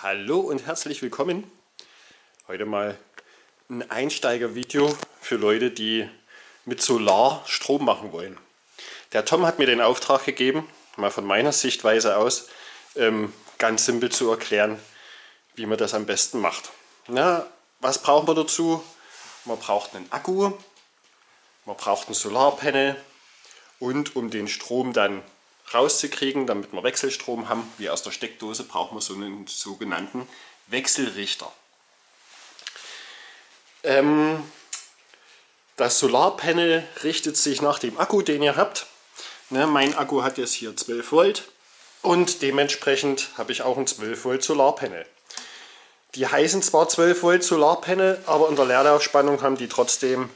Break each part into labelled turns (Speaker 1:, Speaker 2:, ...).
Speaker 1: Hallo und herzlich willkommen. Heute mal ein Einsteigervideo für Leute, die mit Solar Strom machen wollen. Der Tom hat mir den Auftrag gegeben, mal von meiner Sichtweise aus, ganz simpel zu erklären, wie man das am besten macht. Na, was brauchen wir dazu? Man braucht einen Akku, man braucht ein Solarpanel und um den Strom dann rauszukriegen, damit wir Wechselstrom haben, wie aus der Steckdose, brauchen wir so einen sogenannten Wechselrichter. Das Solarpanel richtet sich nach dem Akku, den ihr habt. Mein Akku hat jetzt hier 12 Volt und dementsprechend habe ich auch ein 12 Volt Solarpanel. Die heißen zwar 12 Volt Solarpanel, aber in der Leerlaufspannung haben die trotzdem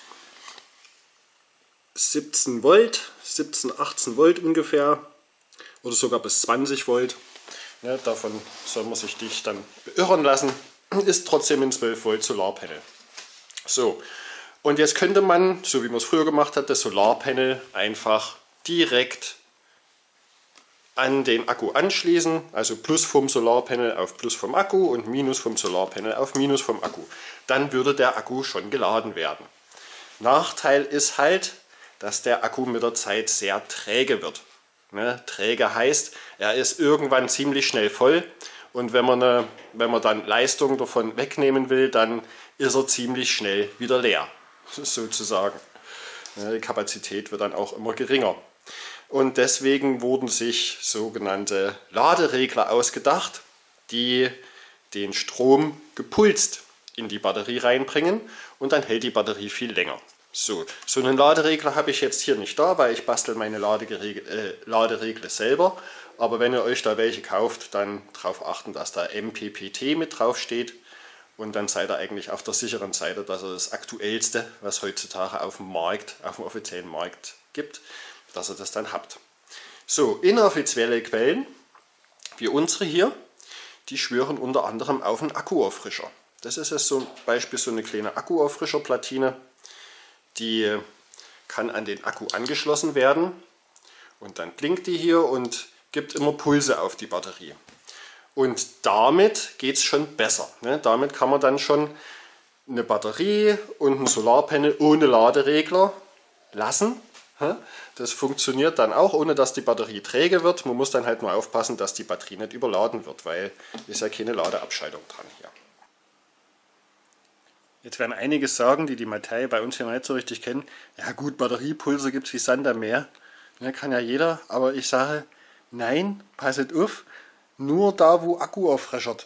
Speaker 1: 17 Volt, 17, 18 Volt ungefähr oder sogar bis 20 Volt. Ja, davon soll man sich nicht dann beirren lassen. Ist trotzdem ein 12 Volt Solarpanel. So, und jetzt könnte man, so wie man es früher gemacht hat, das Solarpanel einfach direkt an den Akku anschließen. Also Plus vom Solarpanel auf Plus vom Akku und Minus vom Solarpanel auf Minus vom Akku. Dann würde der Akku schon geladen werden. Nachteil ist halt, dass der Akku mit der Zeit sehr träge wird. Träge heißt, er ist irgendwann ziemlich schnell voll und wenn man dann Leistung davon wegnehmen will, dann ist er ziemlich schnell wieder leer, sozusagen. Die Kapazität wird dann auch immer geringer. Und deswegen wurden sich sogenannte Laderegler ausgedacht, die den Strom gepulst in die Batterie reinbringen und dann hält die Batterie viel länger. So einen Laderegler habe ich jetzt hier nicht da, weil ich bastel meine Laderegler selber. Aber wenn ihr euch da welche kauft, dann darauf achten, dass da MPPT mit drauf steht. Und dann seid ihr eigentlich auf der sicheren Seite, dass ihr das aktuellste, was heutzutage auf dem Markt, auf dem offiziellen Markt gibt, dass ihr das dann habt. So, inoffizielle Quellen, wie unsere hier, die schwören unter anderem auf einen Akkuauffrischer. Das ist jetzt zum Beispiel so eine kleine Akkuauffrischerplatine. Die kann an den Akku angeschlossen werden und dann blinkt die hier und gibt immer Pulse auf die Batterie. Und damit geht es schon besser. Damit kann man dann schon eine Batterie und ein Solarpanel ohne Laderegler lassen. Das funktioniert dann auch, ohne dass die Batterie träge wird. Man muss dann halt nur aufpassen, dass die Batterie nicht überladen wird, weil ist ja keine Ladeabscheidung dran hier. Jetzt werden einige sagen, die die Materie bei uns hier nicht so richtig kennen, ja gut, Batteriepulse gibt es wie Sand am Meer, kann ja jeder, aber ich sage, nein, passet auf, nur da wo Akkuerfrischer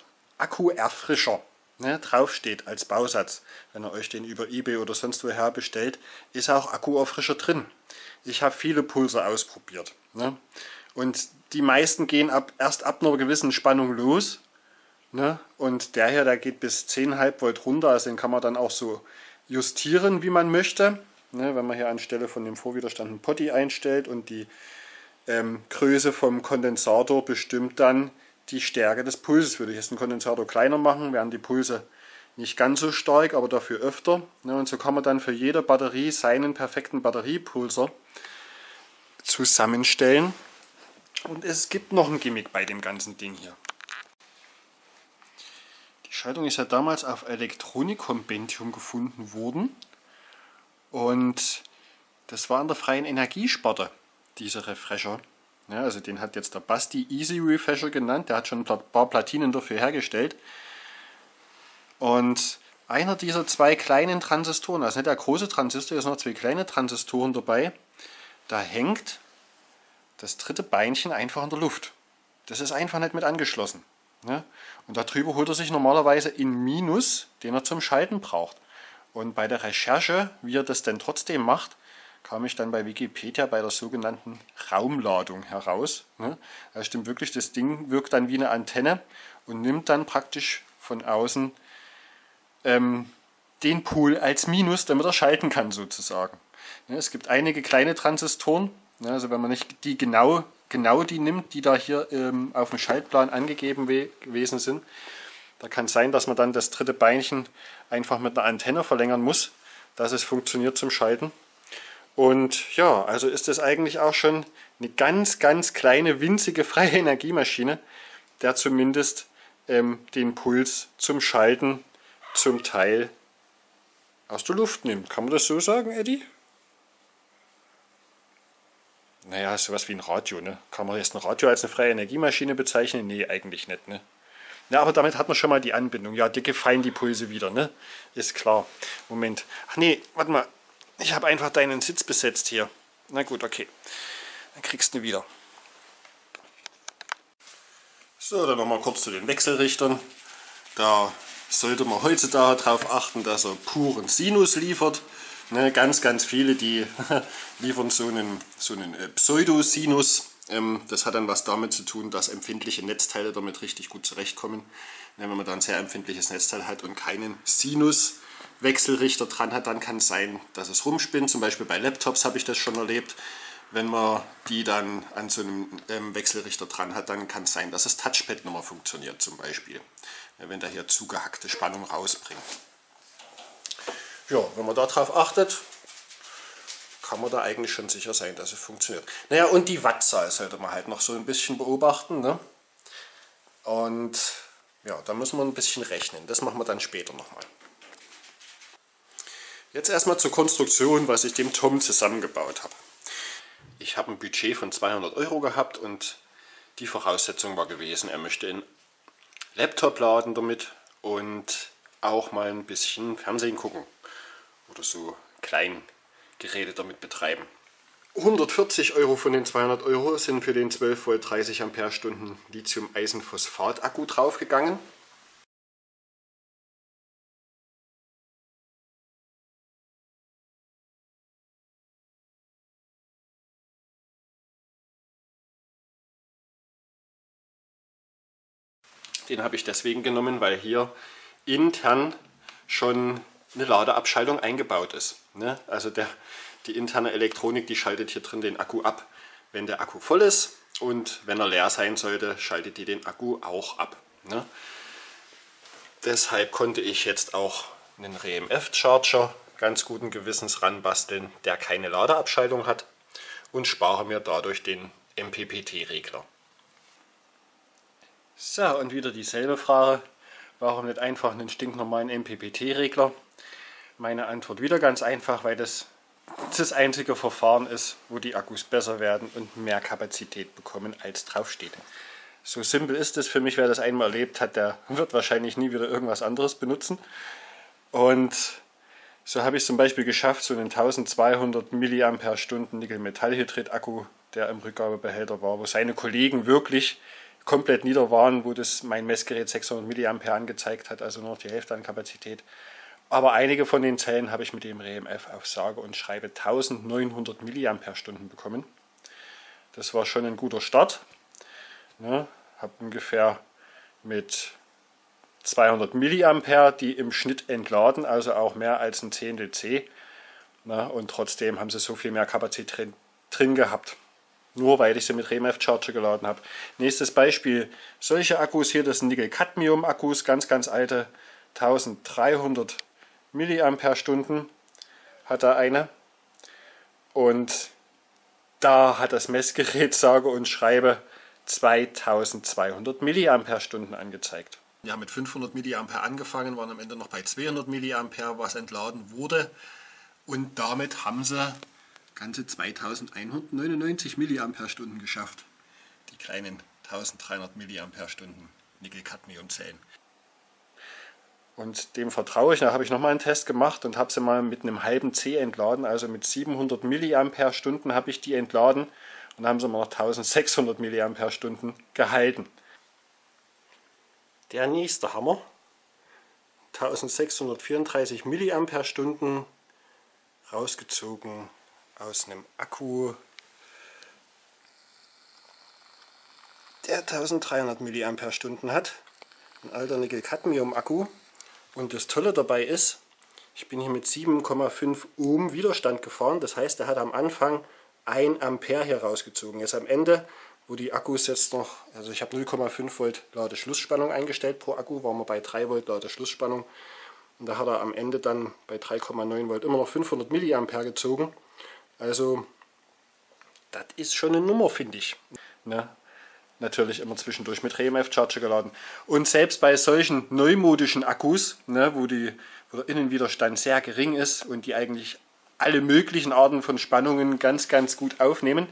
Speaker 1: draufsteht als Bausatz, wenn ihr euch den über eBay oder sonst woher bestellt, ist auch Akkuerfrischer drin. Ich habe viele Pulse ausprobiert und die meisten gehen erst ab einer gewissen Spannung los. Und der hier, der geht bis 10,5 Volt runter, also den kann man dann auch so justieren, wie man möchte. Wenn man hier anstelle von dem Vorwiderstand einen Potti einstellt und die Größe vom Kondensator bestimmt dann die Stärke des Pulses. Würde ich jetzt den Kondensator kleiner machen, wären die Pulse nicht ganz so stark, aber dafür öfter. Und so kann man dann für jede Batterie seinen perfekten Batteriepulser zusammenstellen. Und es gibt noch ein Gimmick bei dem ganzen Ding hier. Die Schaltung ist ja damals auf Elektronik-Kompendium gefunden worden und das war in der freien Energiesparte, dieser Refresher. Ja, also den hat jetzt der Basti Easy Refresher genannt, der hat schon ein paar Platinen dafür hergestellt. Und einer dieser zwei kleinen Transistoren, also nicht der große Transistor, hier sind noch zwei kleine Transistoren dabei, da hängt das dritte Beinchen einfach in der Luft. Das ist einfach nicht mit angeschlossen. Und darüber holt er sich normalerweise in Minus, den er zum Schalten braucht. Und bei der Recherche, wie er das denn trotzdem macht, kam ich dann bei Wikipedia bei der sogenannten Raumladung heraus. Das stimmt wirklich, das Ding wirkt dann wie eine Antenne und nimmt dann praktisch von außen den Pol als Minus, damit er schalten kann sozusagen. Es gibt einige kleine Transistoren, also wenn man nicht die genau die nimmt, die da hier auf dem Schaltplan angegeben gewesen sind. Da kann es sein, dass man dann das dritte Beinchen einfach mit einer Antenne verlängern muss, dass es funktioniert zum Schalten. Und ja, also ist das eigentlich auch schon eine ganz, ganz kleine, winzige freie Energiemaschine, der zumindest den Puls zum Schalten zum Teil aus der Luft nimmt. Kann man das so sagen, Eddie? Naja, sowas wie ein Radio, ne? Kann man jetzt ein Radio als eine freie Energiemaschine bezeichnen? Nee, eigentlich nicht, ne? Ja, aber damit hat man schon mal die Anbindung. Ja, dir gefallen die Pulse wieder, ne? Ist klar. Moment. Ach nee, warte mal. Ich habe einfach deinen Sitz besetzt hier. Na gut, okay. Dann kriegst du ihn wieder. So, dann nochmal kurz zu den Wechselrichtern. Da sollte man heutzutage darauf achten, dass er puren Sinus liefert. Ne, ganz viele, die liefern so einen Pseudosinus. Das hat dann was damit zu tun, dass empfindliche Netzteile damit richtig gut zurechtkommen. Ne, wenn man dann ein sehr empfindliches Netzteil hat und keinen Sinus-Wechselrichter dran hat, dann kann es sein, dass es rumspinnt. Zum Beispiel bei Laptops habe ich das schon erlebt. Wenn man die dann an so einem Wechselrichter dran hat, dann kann es sein, dass das Touchpad nicht mehr funktioniert zum Beispiel. Wenn der hier zugehackte Spannung rausbringt. Ja, wenn man darauf achtet, kann man da eigentlich schon sicher sein, dass es funktioniert. Naja, und die Wattzahl sollte man halt noch so ein bisschen beobachten. Ne? Und ja, da müssen wir ein bisschen rechnen. Das machen wir dann später nochmal. Jetzt erstmal zur Konstruktion, was ich dem Tom zusammengebaut habe. Ich habe ein Budget von 200 € gehabt und die Voraussetzung war gewesen, er möchte einen Laptop laden damit und auch mal ein bisschen Fernsehen gucken oder so Kleingeräte damit betreiben. 140 € von den 200 € sind für den 12 Volt 30 Ampere-Stunden Lithium-Eisenphosphat-Akku draufgegangen. Den habe ich deswegen genommen, weil hier intern schon eine Ladeabschaltung eingebaut ist. Ne? Also die interne Elektronik, die schaltet hier drin den Akku ab, wenn der Akku voll ist, und wenn er leer sein sollte, schaltet die den Akku auch ab. Ne? Deshalb konnte ich jetzt auch einen RMF-Charger ganz guten Gewissens ranbasteln, der keine Ladeabschaltung hat, und spare mir dadurch den MPPT-Regler. So, und wieder dieselbe Frage, warum nicht einfach einen stinknormalen MPPT-Regler? Meine Antwort wieder ganz einfach, weil das einzige Verfahren ist, wo die Akkus besser werden und mehr Kapazität bekommen, als draufsteht. So simpel ist es für mich. Wer das einmal erlebt hat, der wird wahrscheinlich nie wieder irgendwas anderes benutzen. Und so habe ich es zum Beispiel geschafft, so einen 1200 mAh Nickel-Metallhydrid-Akku, der im Rückgabebehälter war, wo seine Kollegen wirklich komplett nieder waren, wo mein Messgerät 600 mA angezeigt hat, also nur noch die Hälfte an Kapazität. Aber einige von den Zellen habe ich mit dem RMF auf sage und schreibe 1900 mAh bekommen. Das war schon ein guter Start. Ne, habe ungefähr mit 200 mA, die im Schnitt entladen, also auch mehr als ein Zehntel C. Ne, und trotzdem haben sie so viel mehr Kapazität drin gehabt. Nur weil ich sie mit RMF-Charger geladen habe. Nächstes Beispiel. Solche Akkus hier, das sind Nickel-Cadmium-Akkus, ganz alte, 1300 mAh hat er eine. Und da hat das Messgerät sage und schreibe 2200 mAh angezeigt. Wir haben mit 500 mA angefangen, waren am Ende noch bei 200 mA, was entladen wurde. Und damit haben sie ganze 2199 mAh geschafft. Die kleinen 1300 mAh Nickel-Cadmium-Zellen. Und dem vertraue ich. Da habe ich nochmal einen Test gemacht und habe sie mal mit einem halben C entladen. Also mit 700 mAh habe ich die entladen und haben sie mal noch 1600 mAh gehalten. Der nächste Hammer. 1634 mAh rausgezogen aus einem Akku, der 1300 mAh hat. Ein alter Nickel-Cadmium-Akku. Und das Tolle dabei ist, ich bin hier mit 7,5 Ohm Widerstand gefahren. Das heißt, er hat am Anfang 1 Ampere hier rausgezogen. Jetzt am Ende, wo die Akkus jetzt noch, also ich habe 0,5 Volt Ladeschlussspannung eingestellt pro Akku, waren wir bei 3 Volt Ladeschlussspannung. Und da hat er am Ende dann bei 3,9 Volt immer noch 500 mA gezogen. Also, das ist schon eine Nummer, finde ich. Ne? natürlich immer zwischendurch mit RMF-Charger geladen. Und selbst bei solchen neumodischen Akkus, ne, wo der Innenwiderstand sehr gering ist und die eigentlich alle möglichen Arten von Spannungen ganz, ganz gut aufnehmen,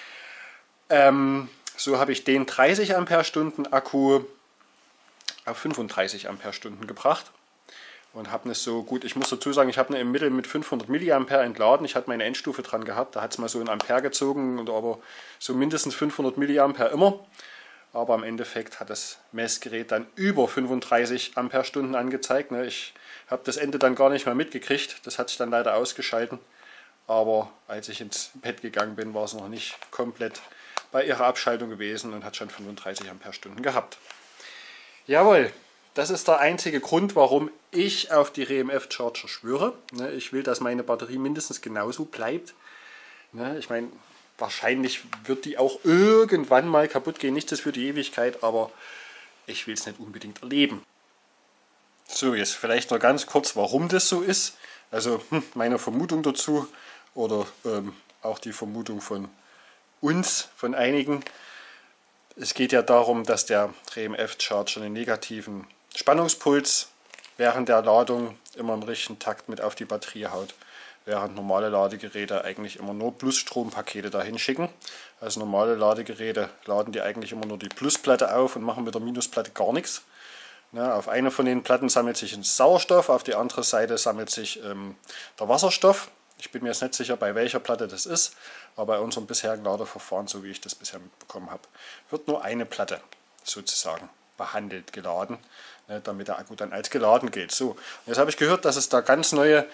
Speaker 1: so habe ich den 30 Ampere-Stunden Akku auf 35 Ampere-Stunden gebracht. Und habe es so gut, ich muss dazu sagen, ich habe im Mittel mit 500 mA entladen. Ich hatte meine Endstufe dran gehabt, da hat es mal so ein Ampere gezogen, und aber so mindestens 500 mA immer. Aber im Endeffekt hat das Messgerät dann über 35 Ampere-Stunden angezeigt. Ne? Ich habe das Ende dann gar nicht mehr mitgekriegt, das hat sich dann leider ausgeschalten. Aber als ich ins Bett gegangen bin, war es noch nicht komplett bei ihrer Abschaltung gewesen und hat schon 35 Ampere-Stunden gehabt. Jawohl. Das ist der einzige Grund, warum ich auf die RMF-Charger schwöre. Ich will, dass meine Batterie mindestens genauso bleibt. Ich meine, wahrscheinlich wird die auch irgendwann mal kaputt gehen. Nichts ist für die Ewigkeit, aber ich will es nicht unbedingt erleben. So, jetzt vielleicht noch ganz kurz, warum das so ist. Also meine Vermutung dazu oder auch die Vermutung von uns, von einigen. Es geht ja darum, dass der RMF-Charger einen negativen Spannungspuls während der Ladung immer im richtigen Takt mit auf die Batterie haut, während normale Ladegeräte eigentlich immer nur Plusstrompakete dahin schicken. Also normale Ladegeräte laden die eigentlich immer nur die Plusplatte auf und machen mit der Minusplatte gar nichts. Auf eine von den Platten sammelt sich ein Sauerstoff, auf die andere Seite sammelt sich der Wasserstoff. Ich bin mir jetzt nicht sicher, bei welcher Platte das ist, aber bei unserem bisherigen Ladeverfahren, so wie ich das bisher mitbekommen habe, wird nur eine Platte sozusagen behandelt, geladen, damit der Akku dann als geladen gilt. So, jetzt habe ich gehört, dass es da ganz neue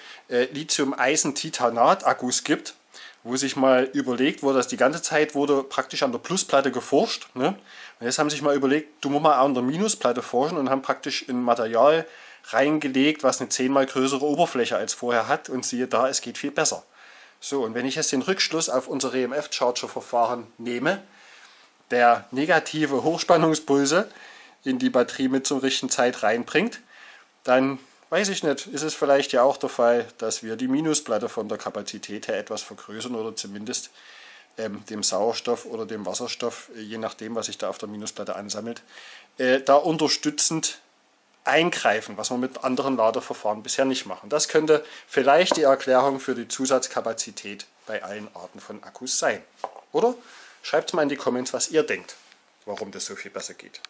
Speaker 1: Lithium-Eisen-Titanat-Akkus gibt, wo sich mal überlegt wurde, dass die ganze Zeit wurde praktisch an der Plusplatte geforscht. Ne? Und jetzt haben sich mal überlegt, du musst mal an der Minusplatte forschen und haben praktisch ein Material reingelegt, was eine 10-mal größere Oberfläche als vorher hat, und siehe da, es geht viel besser. So, und wenn ich jetzt den Rückschluss auf unser RMF-Charger-Verfahren nehme, der negative Hochspannungspulse in die Batterie mit zur richtigen Zeit reinbringt, dann weiß ich nicht, ist es vielleicht ja auch der Fall, dass wir die Minusplatte von der Kapazität her etwas vergrößern oder zumindest dem Sauerstoff oder dem Wasserstoff, je nachdem, was sich da auf der Minusplatte ansammelt, da unterstützend eingreifen, was wir mit anderen Ladeverfahren bisher nicht machen. Das könnte vielleicht die Erklärung für die Zusatzkapazität bei allen Arten von Akkus sein. Oder? Schreibt mal in die Comments, was ihr denkt, warum das so viel besser geht.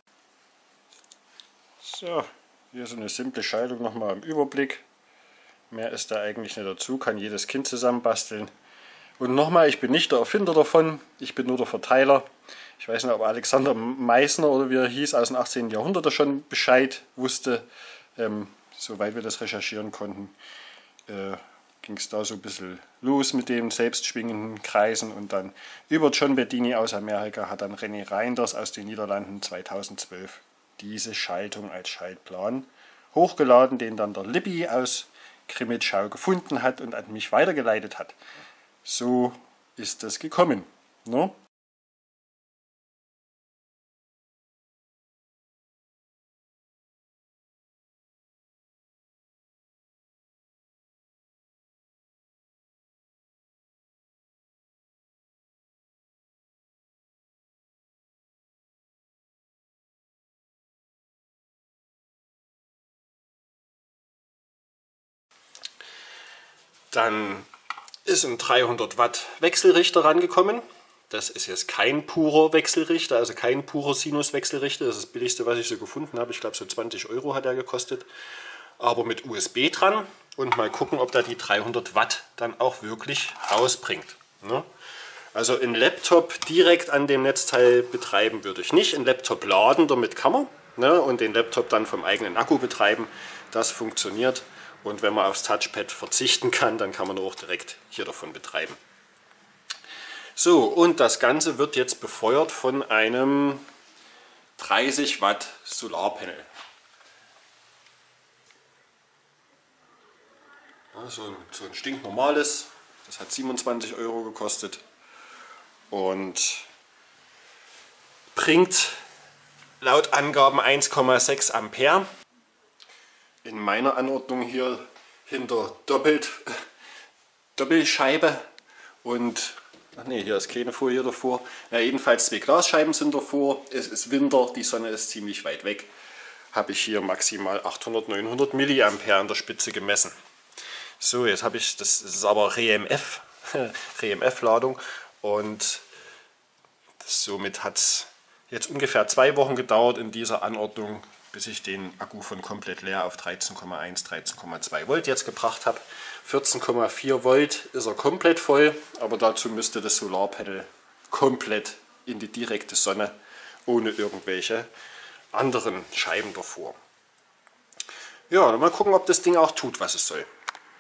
Speaker 1: So, hier so eine simple Schaltung nochmal im Überblick. Mehr ist da eigentlich nicht dazu, kann jedes Kind zusammenbasteln. Und nochmal, ich bin nicht der Erfinder davon, ich bin nur der Verteiler. Ich weiß nicht, ob Alexander Meissner oder wie er hieß, aus dem 18. Jahrhundert schon Bescheid wusste. Soweit wir das recherchieren konnten, ging es da so ein bisschen los mit den selbstschwingenden Kreisen, und dann über John Bedini aus Amerika hat dann René Reinders aus den Niederlanden 2012 diese Schaltung als Schaltplan hochgeladen, den dann der Lippi aus Krimitschau gefunden hat und an mich weitergeleitet hat. So ist das gekommen. No? Dann ist ein 300 Watt Wechselrichter rangekommen. Das ist jetzt kein purer Wechselrichter, also kein purer Sinuswechselrichter. Das ist das billigste, was ich so gefunden habe. Ich glaube, so 20 € hat er gekostet. Aber mit USB dran, und mal gucken, ob da die 300 Watt dann auch wirklich rausbringt. Ne? Also einen Laptop direkt an dem Netzteil betreiben würde ich nicht. Einen Laptop laden, damit kann man. Ne? Und den Laptop dann vom eigenen Akku betreiben. Das funktioniert. Und wenn man aufs Touchpad verzichten kann, dann kann man auch direkt hier davon betreiben. So, und das Ganze wird jetzt befeuert von einem 30 Watt Solarpanel. Ja, so ein stinknormales, das hat 27 € gekostet und bringt laut Angaben 1,6 Ampere. In meiner Anordnung hier hinter Doppelscheibe, und Ach nee, hier ist keine Folie davor. Ja, jedenfalls 2 Glasscheiben sind davor. Es ist Winter, die Sonne ist ziemlich weit weg. Habe ich hier maximal 800, 900 Milliampere an der Spitze gemessen. So, jetzt habe ich, das ist aber REMF, REMF-Ladung und somit hat es jetzt ungefähr 2 Wochen gedauert in dieser Anordnung, bis ich den Akku von komplett leer auf 13,1, 13,2 Volt jetzt gebracht habe. 14,4 Volt ist er komplett voll, aber dazu müsste das Solarpanel komplett in die direkte Sonne, ohne irgendwelche anderen Scheiben davor. Ja, dann mal gucken, ob das Ding auch tut, was es soll.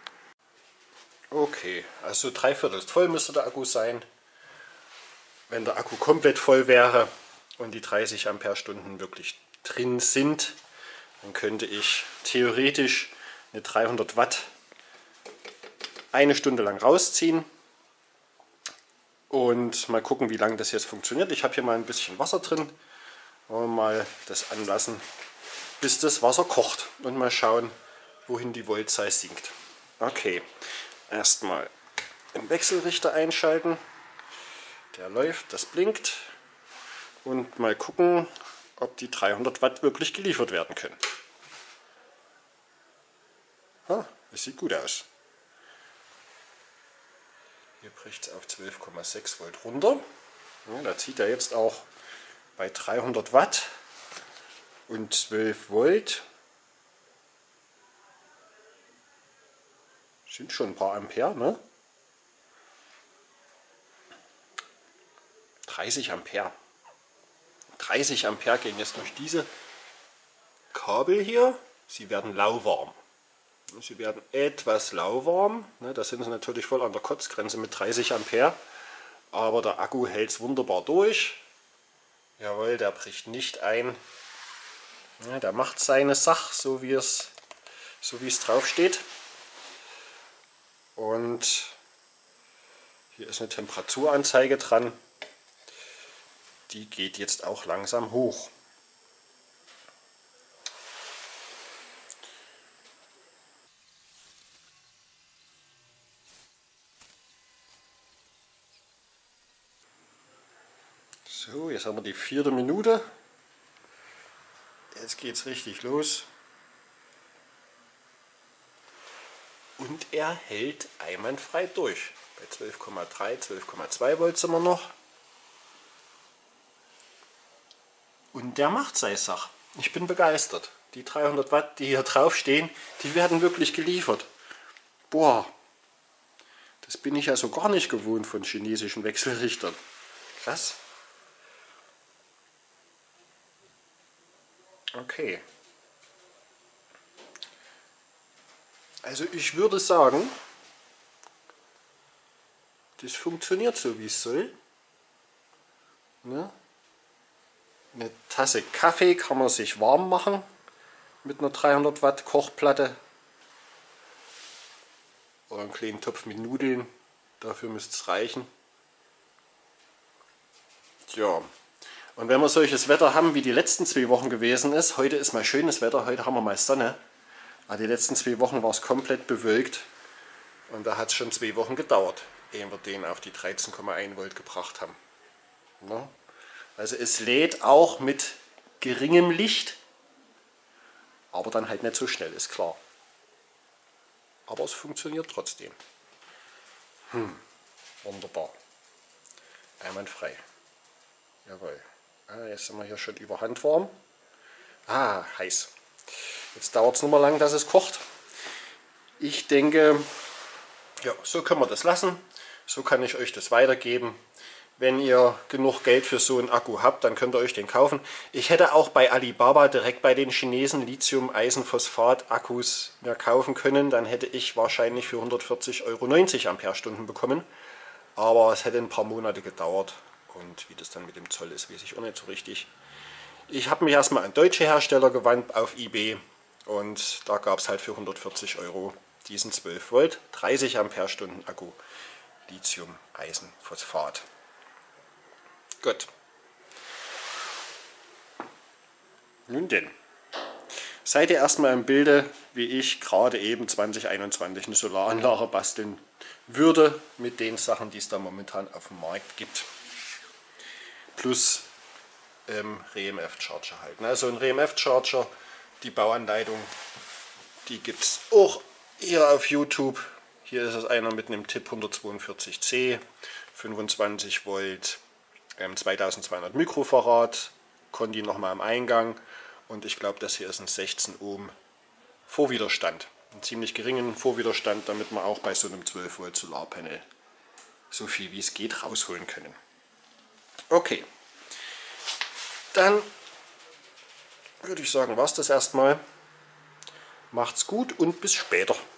Speaker 1: Okay, also 3/4 voll müsste der Akku sein. Wenn der Akku komplett voll wäre und die 30 Ampere-Stunden wirklich drin sind, dann könnte ich theoretisch eine 300 Watt 1 Stunde lang rausziehen und mal gucken, wie lange das jetzt funktioniert. Ich habe hier mal ein bisschen Wasser drin. Wollen wir mal das anlassen, bis das Wasser kocht und mal schauen, wohin die Voltzahl sinkt. Okay, erstmal den Wechselrichter einschalten. Der läuft, das blinkt. Und mal gucken, ob die 300 Watt wirklich geliefert werden können. Das sieht gut aus. Hier bricht es auf 12,6 Volt runter. Ja, da zieht er jetzt auch bei 300 Watt und 12 Volt. Sind schon ein paar Ampere, ne? 30 Ampere. 30 Ampere gehen jetzt durch diese Kabel hier. Sie werden lauwarm. Sie werden etwas lauwarm. Da sind sie natürlich voll an der Kotzgrenze mit 30 Ampere. Aber der Akku hält es wunderbar durch. Jawohl, der bricht nicht ein. Ja, der macht seine Sache, so wie es drauf steht. Und hier ist eine Temperaturanzeige dran. Die geht jetzt auch langsam hoch. So, jetzt haben wir die 4. Minute. Jetzt geht es richtig los. Und er hält einwandfrei durch. Bei 12,3, 12,2 Volt sind wir noch. Und der macht seine Sache. Ich bin begeistert. Die 300 Watt, die hier drauf stehen, die werden wirklich geliefert. Boah, das bin ich ja so gar nicht gewohnt von chinesischen Wechselrichtern. Krass. Okay. Also ich würde sagen, das funktioniert so, wie es soll. Ne? Eine Tasse Kaffee kann man sich warm machen mit einer 300 Watt Kochplatte. Oder einen kleinen Topf mit Nudeln. Dafür müsste es reichen. Tja. Und wenn wir solches Wetter haben, wie die letzten 2 Wochen gewesen ist, heute ist mal schönes Wetter, heute haben wir mal Sonne. Aber die letzten 2 Wochen war es komplett bewölkt und da hat es schon 2 Wochen gedauert, ehe wir den auf die 13,1 Volt gebracht haben. Ja. Also es lädt auch mit geringem Licht, aber dann halt nicht so schnell, ist klar. Aber es funktioniert trotzdem. Wunderbar. Einwandfrei. Jawohl. Jetzt sind wir hier schon über Handwarm. Heiß. Jetzt dauert es nur mal lang, dass es kocht. Ich denke, ja, so können wir das lassen. So kann ich euch das weitergeben. Wenn ihr genug Geld für so einen Akku habt, dann könnt ihr euch den kaufen. Ich hätte auch bei Alibaba direkt bei den Chinesen Lithium-Eisenphosphat-Akkus mehr kaufen können. Dann hätte ich wahrscheinlich für 140 € 90 Ampere-Stunden bekommen. Aber es hätte ein paar Monate gedauert. Und wie das dann mit dem Zoll ist, weiß ich auch nicht so richtig. Ich habe mich erstmal an deutsche Hersteller gewandt auf eBay. Und da gab es halt für 140 € diesen 12 Volt 30 Ampere-Stunden Akku Lithium-Eisenphosphat. Gut. Nun denn, seid ihr erstmal im Bilde, wie ich gerade eben 2021 eine Solaranlage basteln würde mit den Sachen, die es da momentan auf dem Markt gibt. Plus REMF-Charger halt. Also ein REMF-Charger, die Bauanleitung, die gibt es auch hier auf YouTube. Hier ist es einer mit einem Tipp 142C, 25 Volt, 2200 Mikrofarad, Conti nochmal am Eingang und ich glaube, das hier ist ein 16 Ohm Vorwiderstand. Einen ziemlich geringen Vorwiderstand, damit wir auch bei so einem 12 Volt Solarpanel so viel wie es geht rausholen können. Okay, dann würde ich sagen, war es das erstmal. Macht's gut und bis später.